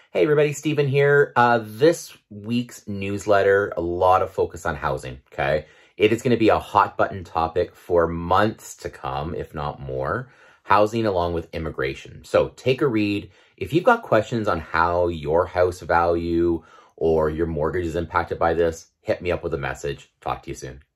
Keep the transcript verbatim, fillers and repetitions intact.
Hey everybody, Stephen here. Uh, this week's newsletter, a lot of focus on housing, okay? It is going to be a hot button topic for months to come, if not more. Housing along with immigration. So take a read. If you've got questions on how your house value or your mortgage is impacted by this, hit me up with a message. Talk to you soon.